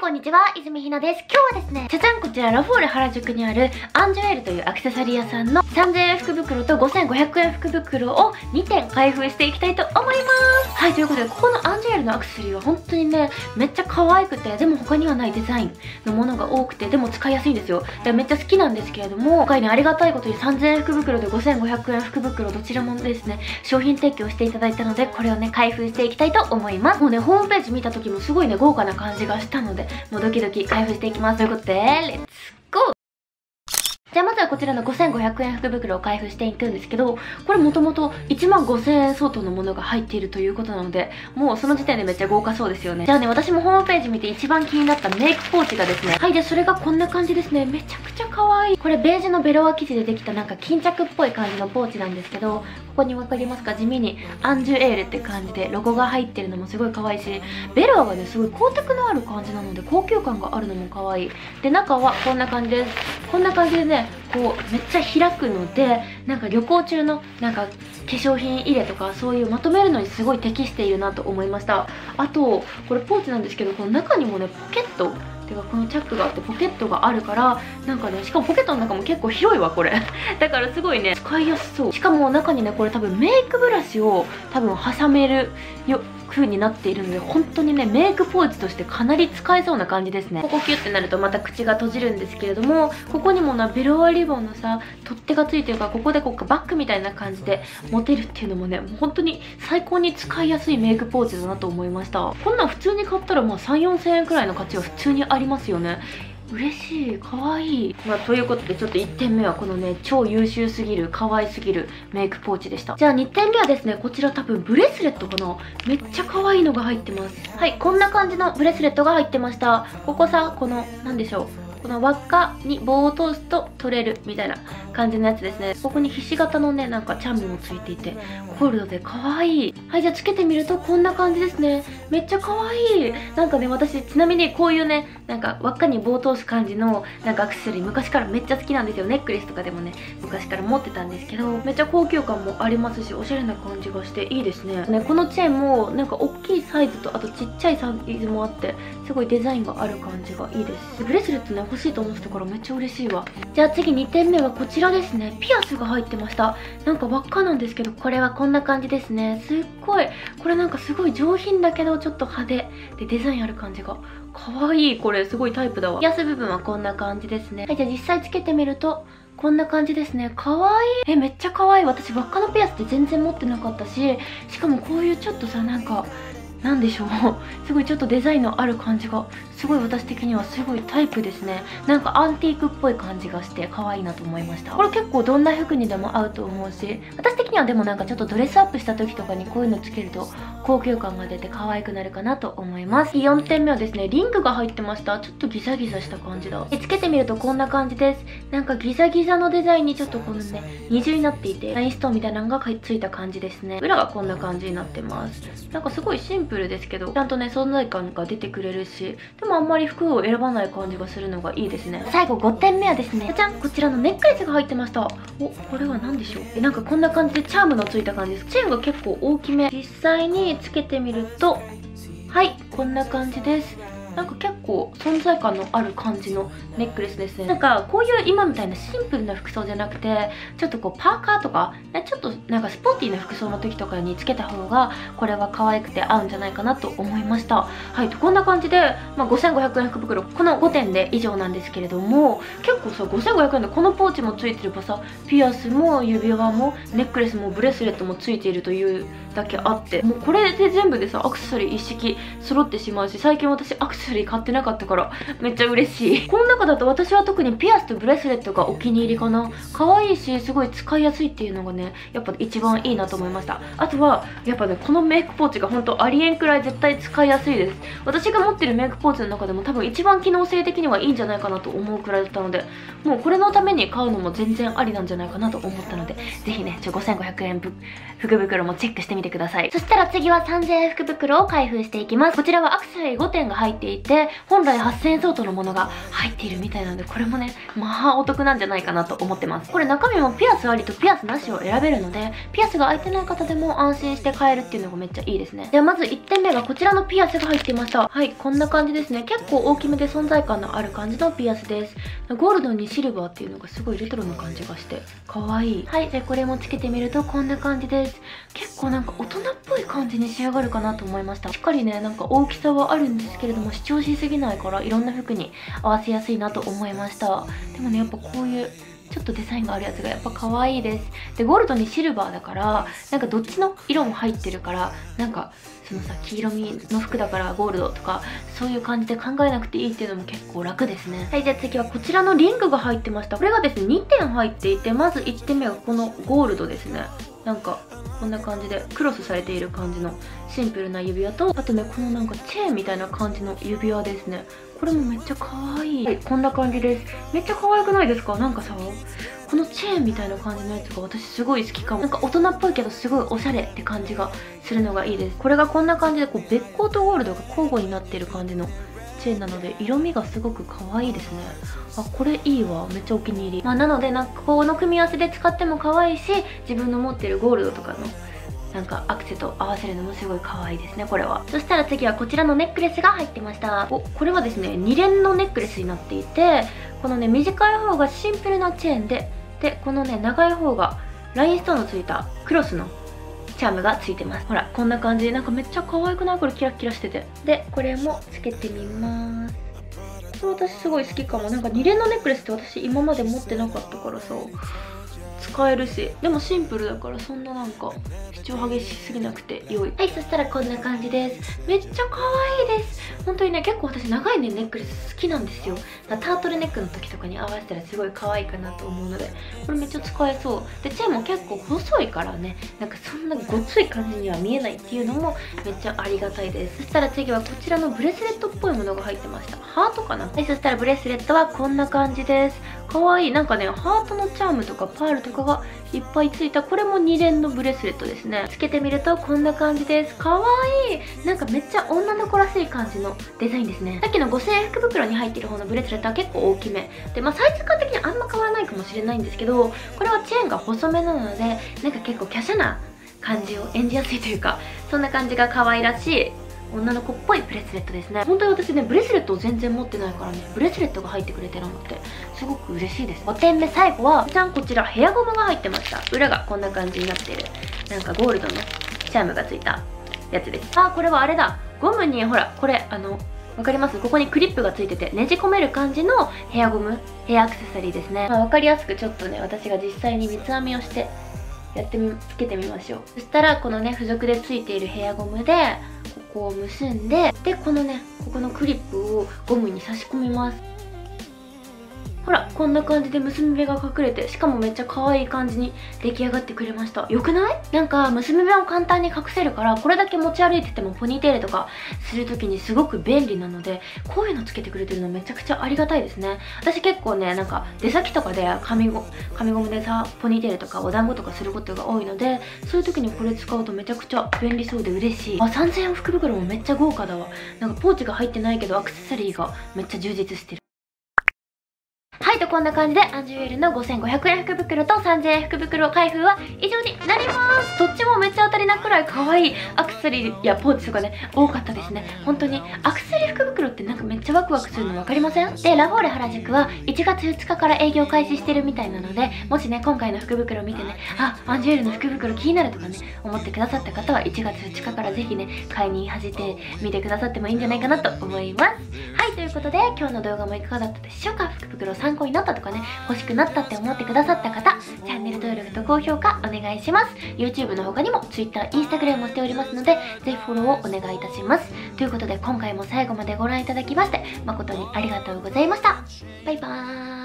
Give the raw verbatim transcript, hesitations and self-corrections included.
こんにちは、泉ひなです。今日はですね、じゃじゃん、こちらラフォーレ原宿にあるアンジュエールというアクセサリー屋さんのさんぜんえん福袋とごせんごひゃくえん福袋をにてん開封していきたいと思います。はい、ということで、ここのアンジュエールのアクセサリーは本当にね、めっちゃ可愛くて、でも他にはないデザインのものが多くて、でも使いやすいんですよ。でめっちゃ好きなんですけれども、今回ね、ありがたいことにさんぜんえん福袋とごせんごひゃくえん福袋どちらもですね、商品提供していただいたので、これをね、開封していきたいと思います。もうね、ホームページ見た時もすごいね、豪華な感じがしたので、もうドキドキ開封していきます。ということで、レッツゴー。じゃあまずはこちらのごせんごひゃくえん福袋を開封していくんですけど、これもともといちまんごせんえん相当のものが入っているということなので、もうその時点でめっちゃ豪華そうですよね。じゃあね、私もホームページ見て一番気になったメイクポーチがですね、はい、でそれがこんな感じですね。めちゃくちゃ可愛い。これベージュのベロア生地でできたなんか巾着っぽい感じのポーチなんですけど、ここに分かりますか、地味にアンジュエールって感じでロゴが入ってるのもすごい可愛いし、ベロアがねすごい光沢のある感じなので高級感があるのも可愛い。で中はこんな感じです。こんな感じでね、こうめっちゃ開くので、なんか旅行中のなんか化粧品入れとかそういうまとめるのにすごい適しているなと思いました。あとこれポーチなんですけど、この中にもねポケットてかこのチャックがあってポケットがあるから、なんかね、しかもポケットの中も結構広いわこれだからすごいね使いやすそう。しかも中にね、これ多分メイクブラシを多分挟めるよ風になっているので、本当にねメイクポーチとしてかなり使えそうな感じですね。ここキュッてなるとまた口が閉じるんですけれども、ここにもなベロアリボンのさ取っ手がついてるから、ここでこうバッグみたいな感じで持てるっていうのもね、もう本当に最高に使いやすいメイクポーチだなと思いました。こんなん普通に買ったらまあさん、よんせんえんくらいの価値は普通にありますよね。嬉しい、かわいい。まあ、ということでちょっといってんめはこのね超優秀すぎる可愛すぎるメイクポーチでした。じゃあにてんめはですね、こちら多分ブレスレットかな。めっちゃ可愛いのが入ってます。はい、こんな感じのブレスレットが入ってました。ここさ、このなんでしょう、この輪っかに棒を通すと取れるみたいな感じのやつですね。ここにひし形のねなんかチャームもついていてゴールドで可愛い。はい、じゃあつけてみるとこんな感じですね。めっちゃ可愛い。なんかね、私ちなみにこういうねなんか輪っかに棒を通す感じのなんかアクセサリー昔からめっちゃ好きなんですよ。ネックレスとかでもね昔から持ってたんですけど、めっちゃ高級感もありますし、おしゃれな感じがしていいですね。ね、このチェーンもなんか大きいサイズとあとちっちゃいサイズもあって、すごいデザインがある感じがいいです。ブレスレットね欲しいと思ってたからめっちゃ嬉しいわ。じゃあ次にてんめはこちらですね。ピアスが入ってました。なんか輪っかなんですけど、これはこんな感じですね。すっごいこれなんかすごい上品だけどちょっと派手でデザインある感じが可愛い。これすごいタイプだわ。ピアス部分はこんな感じですね。はい、じゃあ実際つけてみるとこんな感じですね。可愛い。え、めっちゃ可愛い。私輪っかのピアスって全然持ってなかったし、しかもこういうちょっとさなんかなんでしょうすごいちょっとデザインのある感じがすごい私的にはすごいタイプですね。なんかアンティークっぽい感じがして可愛いなと思いました。これ結構どんな服にでも合うと思うし、私的にはでもなんかちょっとドレスアップした時とかにこういうのつけると高級感が出て可愛くなるかなと思います。よんてんめはですね、リングが入ってました。ちょっとギザギザした感じだ。つけてみるとこんな感じです。なんかギザギザのデザインにちょっとこのね二重になっていてラインストーンみたいなのがついた感じですね。裏がこんな感じになってます。なんかすごいシンプルですけどちゃんとね存在感が出てくれるし、でもあんまり服を選ばない感じがするのがいいですね。最後ごてんめはですね、じゃじゃん、こちらのネックレスが入ってました。お、これは何でしょう。え、なんかこんな感じでチャームのついた感じです。チェーンが結構大きめ。実際につけてみると、はい、こんな感じです。なんか結構存在感のある感じのネックレスですね。なんかこういう今みたいなシンプルな服装じゃなくて、ちょっとこうパーカーとか、ね、ちょっとなんかスポーティーな服装の時とかにつけた方がこれは可愛くて合うんじゃないかなと思いました。はい、こんな感じで、まあ、ごせんごひゃくえん福袋このごてんで以上なんですけれども、結構さごせんごひゃくえんでこのポーチもついてればさ、ピアスも指輪もネックレスもブレスレットもついているというだけあって、もうこれで全部でさアクセサリー一式揃ってしまうし、最近私アクセサリー買ってなかったからめっちゃ嬉しい。この中だと私は特にピアスとブレスレットがお気に入りかな。可愛いしすごい使いやすいっていうのがねやっぱ一番いいなと思いました。あとはやっぱねこのメイクポーチが本当ありえんくらい絶対使いやすいです。私が持ってるメイクポーチの中でも多分一番機能性的にはいいんじゃないかなと思うくらいだったので、もうこれのために買うのも全然ありなんじゃないかなと思ったので、ぜひねちょごせんごひゃくえん福袋もチェックしてみてください。そしたら次はさんぜんえん福袋を開封していきます。こちらはアクセサリーごてんが入っていて、本来在はっせんえん相当のものが入っているみたいなので、これもねまあお得なんじゃないかなと思ってます。これ中身もピアスありとピアスなしを選べるので、ピアスが開いてない方でも安心して買えるっていうのがめっちゃいいですね。ではまずいってんめがこちらのピアスが入っていました。はい、こんな感じですね。結構大きめで存在感のある感じのピアスです。ゴールドにシルバーっていうのがすごいレトロな感じがして可愛い。はい、じゃあこれもつけてみるとこんな感じです。結構なんか大人っぽい感じに仕上がるかなと思いました。しっかりねなんか大きさはあるんですけれども、主張しすぎないからいろんな服に合わせやすいなと思いました。でもねやっぱこういうちょっとデザインがあるやつがやっぱ可愛いです。でゴールドにシルバーだからなんかどっちの色も入ってるから、なんかそのさ黄色みの服だからゴールドとかそういう感じで考えなくていいっていうのも結構楽ですね。はい、じゃあ次はこちらのリングが入ってました。これがですねにてん入っていて、まずいってんめがこのゴールドですね。なんかこんな感じでクロスされている感じのシンプルな指輪と、あとねこのなんかチェーンみたいな感じの指輪ですね。これもめっちゃ可愛い。はい、こんな感じです。めっちゃ可愛くないですか？なんかさこのチェーンみたいな感じのやつが私すごい好きかも。なんか大人っぽいけどすごいおしゃれって感じがするのがいいです。これがこんな感じでこうべっ甲とゴールドが交互になってる感じのチェーンなので、色味がすごく可愛いですね。あ、これいいわ。めっちゃお気に入り。まあなのでなんかこの組み合わせで使っても可愛いし、自分の持ってるゴールドとかのなんかアクセと合わせるのもすごい可愛いですね、これは。そしたら次はこちらのネックレスが入ってました。お、これはですねに連のネックレスになっていて、このね短い方がシンプルなチェーンで、でこのね長い方がラインストーンのついたクロスのチャームがついてます。ほらこんな感じでなんかめっちゃ可愛くない？これキラキラしてて。でこれもつけてみます。これ私すごい好きかも。なんかに連のネックレスって私今まで持ってなかったからさ使えるし、でもシンプルだからそんななんか主張激しすぎなくて良い。はい、そしたらこんな感じです。めっちゃ可愛いです。本当にね結構私長いねネックレス好きなんですよ。タートルネックの時とかに合わせたらすごい可愛いかなと思うので、これめっちゃ使えそう。でチェーンも結構細いからね、なんかそんなごつい感じには見えないっていうのもめっちゃありがたいです。そしたら次はこちらのブレスレットっぽいものが入ってました。ハートかな。はい、そしたらブレスレットはこんな感じです。可愛い。なんかねハートのチャームとかパールとかがいっぱいついた、これもに連のブレスレットですね。つけてみるとこんな感じです。可愛い。なんかめっちゃ女の子らしい感じのデザインですね。さっきのごせんえん福袋に入ってる方のブレスレットは結構大きめで、まあサイズ感的にあんま変わらないかもしれないんですけど、これはチェーンが細めなのでなんか結構華奢な感じを演じやすいというか、そんな感じが可愛らしい女の子っぽいブレスレットですね。本当に私ねブレスレットを全然持ってないからね、ブレスレットが入ってくれてるのってすごく嬉しいです。ごてんめ最後はじゃん、こちらヘアゴムが入ってました。裏がこんな感じになっているなんかゴールドのチャームがついたやつです。あ、これはあれだ、ゴムにほらこれあのわかります？ここにクリップがついててねじ込める感じのヘアゴム、ヘアアクセサリーですね。まあ、わかりやすくちょっとね私が実際に三つ編みをしてやってみつけてみましょう。そしたらこのね付属でついているヘアゴムでここを結んで、でこのねここのクリップをゴムに差し込みます。ほらこんな感じで結び目が隠れて、しかもめっちゃ可愛い感じに出来上がってくれました。よくない？なんか結び目を簡単に隠せるから、これだけ持ち歩いててもポニーテールとかする時にすごく便利なので、こういうのつけてくれてるのめちゃくちゃありがたいですね。私結構ねなんか出先とかで紙ゴ紙ゴムでさポニーテールとかお団子とかすることが多いので、そういう時にこれ使うとめちゃくちゃ便利そうで嬉しい。あ、さんぜんえん福袋もめっちゃ豪華だわ。なんかポーチが入ってないけどアクセサリーがめっちゃ充実してる。はい、とこんな感じでアンジュエルのごせんごひゃくえん福袋とさんぜんえん福袋開封は以上になります。どっちもめっちゃ当たりなくらい可愛いアクセサリーやポーチとかね多かったですね。本当にアクセサリー福袋ってなんかめっちゃワクワクするの分かりません？でラフォーレ原宿はいちがつふつかから営業開始してるみたいなので、もしね今回の福袋見てね、あ、アンジュエルの福袋気になるとかね思ってくださった方はいちがつふつかからぜひね買いに走ってみてくださってもいいんじゃないかなと思います。はい、ということで今日の動画もいかがだったでしょうか？福袋参考になったとかね欲しくなったって思ってくださった方、チャンネル登録と高評価お願いします。 YouTube の他にも Twitter、Instagram もしておりますのでぜひフォローをお願いいたします。ということで今回も最後までご覧いただきまして誠にありがとうございました。バイバーイ。